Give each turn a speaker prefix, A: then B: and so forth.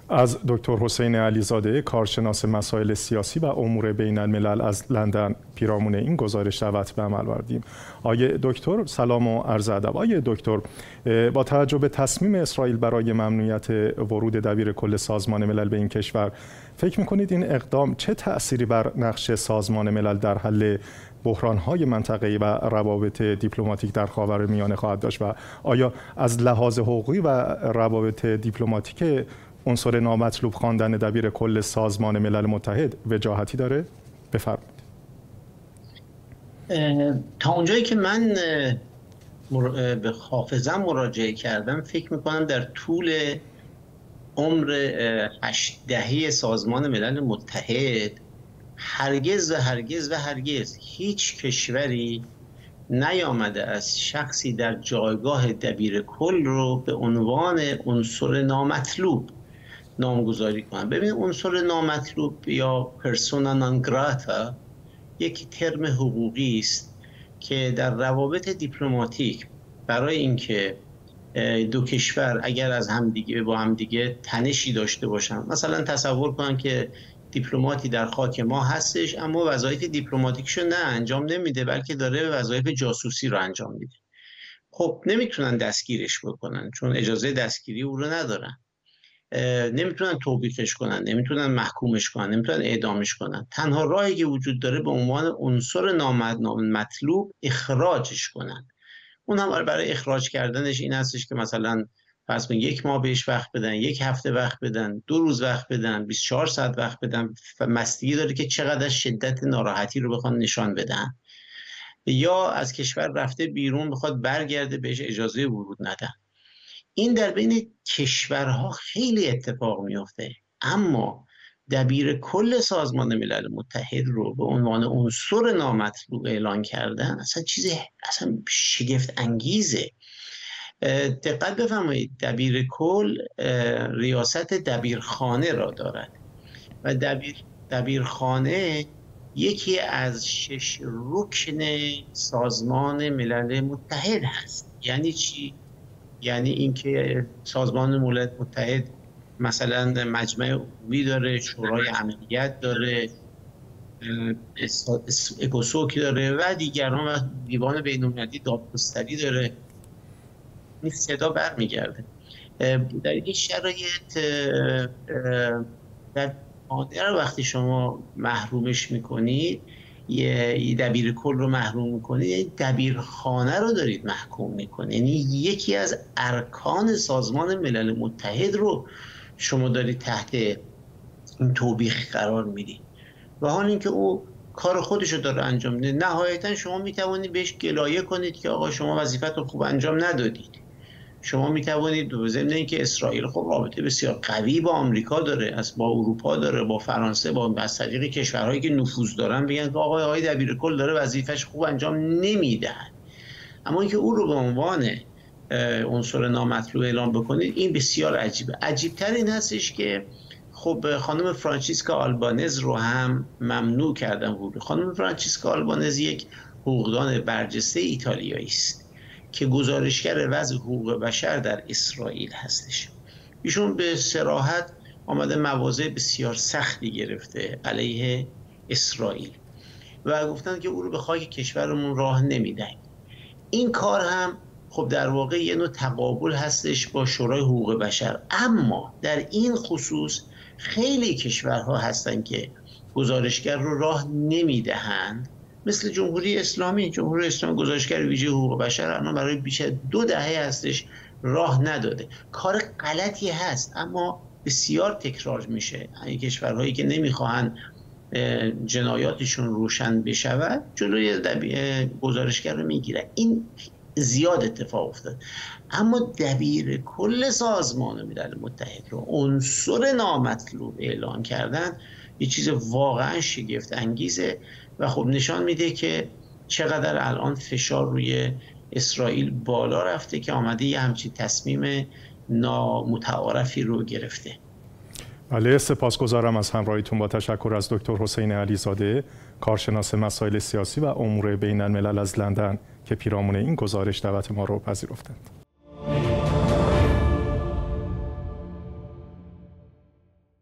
A: از دکتر حسین علیزاده، کارشناس مسائل سیاسی و امور بین الملل از لندن پیرامون این گزارش دعوت به عمل آوردیم. آقای دکتر سلام و عرض ادب. آقای دکتر، با توجه به تصمیم اسرائیل برای ممنوعیت ورود دبیر کل سازمان ملل به این کشور، فکر می‌کنید این اقدام چه تأثیری بر نقش سازمان ملل در حل بحران‌های منطقه‌ای و روابط دیپلماتیک در خاورمیانه خواهد داشت و آیا از لحاظ حقوقی و روابط دیپلماتیک عنصر نامطلوب خواندن دبیر کل سازمان ملل متحد وجاهتی داره؟ بفرمایید.
B: تا اونجایی که من به حافظم مراجعه کردم، فکر میکنم در طول عمر 8 دهه سازمان ملل متحد هرگز هیچ کشوری نیامده از شخصی در جایگاه دبیر کل رو به عنوان عنصر نامطلوب نامگذاری کنن. ببین، عنصر نامطلوب یا پرسونا نان گراتا یک ترم حقوقی است که در روابط دیپلماتیک برای اینکه دو کشور اگر از همدیگه با همدیگه تنشی داشته باشن، مثلا تصور کنن که دیپلماتی در خاک ما هستش اما وظایف دیپلماتیکشو نه انجام نمیده بلکه داره وظایف جاسوسی رو انجام میده، خب نمیتونن دستگیرش بکنن چون اجازه دستگیری او رو ندارن، نمیتونن توبیخش کنن، نمیتونن محکومش کنن، نمیتونن اعدامش کنن. تنها راهی که وجود داره به عنوان عنصر نامطلوب اخراجش کنن. اون هم برای اخراج کردنش این هستش که مثلا فرض کن 1 ماه بهش وقت بدن، 1 هفته وقت بدن، 2 روز وقت بدن، 24 ساعت وقت بدن. بستگی داره که چقدر شدت ناراحتی رو بخوان نشان بدن، یا از کشور رفته بیرون بخواد برگرده بهش اجازه ورود ندن. این در بین کشورها خیلی اتفاق میفته، اما دبیر کل سازمان ملل متحد رو به عنوان عنصر نامطلوب اعلان کردن اصلا چیز شگفت انگیزه. دقت بفرمایید، دبیر کل ریاست دبیرخانه را دارد و دبیرخانه یکی از 6 رکن سازمان ملل متحد هست. یعنی چی؟ یعنی اینکه سازمان ملل متحد مثلا مجمع عمومی داره، شورای امنیت داره، اکوسوک داره و دیگران و دیوان بین‌المللی دادگستری داره. این صدا برمیگرده. در این شرایط در رو وقتی شما محرومش میکنید، یه دبیر کل رو محروم میکنید، یه دبیرخانه رو دارید محکوم میکنید. یعنی یکی از ارکان سازمان ملل متحد رو شما دارید تحت این توبیخ قرار میدید و حال اینکه او کار خودش رو داره انجام میده. نهایتا شما میتوانید بهش گلایه کنید که آقا شما وظیفت رو خوب انجام ندادید. شما میتوانید به ضمن اینکه اسرائیل خب رابطه بسیار قوی با آمریکا داره، با اروپا داره، با فرانسه، با از طریق کشورهایی که نفوذ دارن بگن که آقای دبیر کل داره وظیفش خوب انجام نمیدهد. اما اینکه او رو به عنوان عنصر نامطلوب اعلام بکنید این بسیار عجیبه. عجیبتر این هستش که خب خانم فرانچیسکا آلبانز رو هم ممنوع کردن ورود. خانم فرانچیسکا آلبانز یک حقوقدان برجسته ایتالیایی است که گزارشگر وضع حقوق بشر در اسرائیل هستش. ایشون به صراحت آمده مواضع بسیار سختی گرفته علیه اسرائیل و گفتن که او رو به خاک کشورمون راه نمیدن. این کار هم خب در واقع یه نوع تقابل هستش با شورای حقوق بشر، اما در این خصوص خیلی کشورها هستن که گزارشگر رو راه نمیدهند، مثل جمهوری اسلامی. جمهوری اسلامی گزارشگر ویژه حقوق بشر الان برای بیش از 2 دهه هستش راه نداده. کار غلطی هست اما بسیار تکرار میشه. این کشورهایی که نمیخواهند جنایاتشون روشن بشود جلوی گزارشگر رو میگیرن. این زیاد اتفاق افتاد. اما دبیر کل سازمان ملل متحد رو عنصر نامطلوب اعلان کردن یه چیز واقعا شگفت انگیزه و خب نشان میده که چقدر الان فشار روی اسرائیل بالا رفته که آمده یه همچین تصمیم نامتعارفی رو گرفته.
A: بله، سپاسگزارم از همراهیتون. با تشکر از دکتر حسین علیزاده، کارشناس مسائل سیاسی و امور بین الملل از لندن که پیرامون این گزارش دعوت ما رو پذیرفتند.